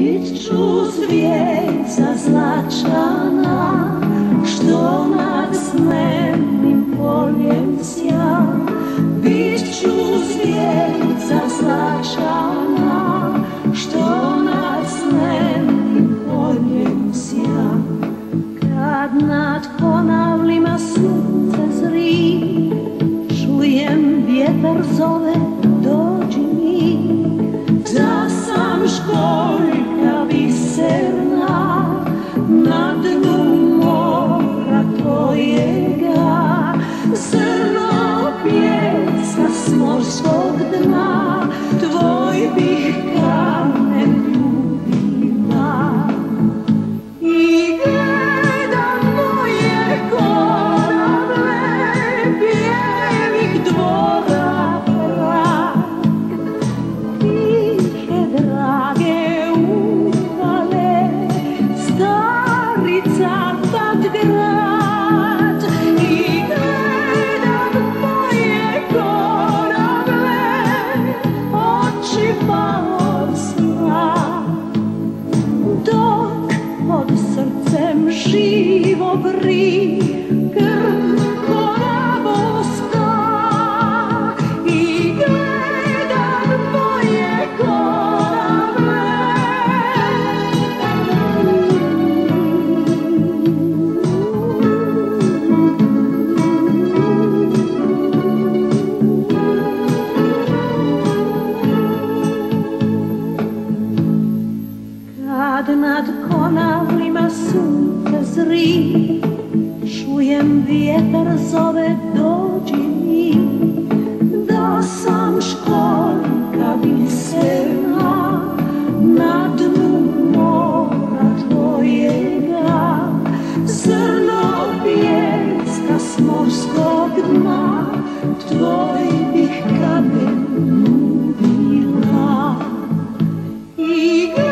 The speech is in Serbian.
bit ću zvijezda zlačana, što nad smennim poljem sja. Bit ću zvijezda zlačana, što nad smennim poljem sja. Kad nad Konavlima sunce zri, čujem vjetar zove, dođi mi. Da sam školjka biserna na dnu mora tvojega, zrno pijeska s morskog dna, tvoj bih kamen ljubila. I gledam moje Konavle, bijelih dvora prag, tihe drage uvale, stari Cavtat grad. I gledam moje Konavle, oči malo sna, dok pod srcem živo vri krv konavovska. I gledam moje Konavle. Kad nad Konavlima sunce zri, čujem vjetar zove, dođi mi. Da sam školjka biserna na dnu mora tvojega, zrno pijeska s morskog dna, tvoj bih kamen ljubila. I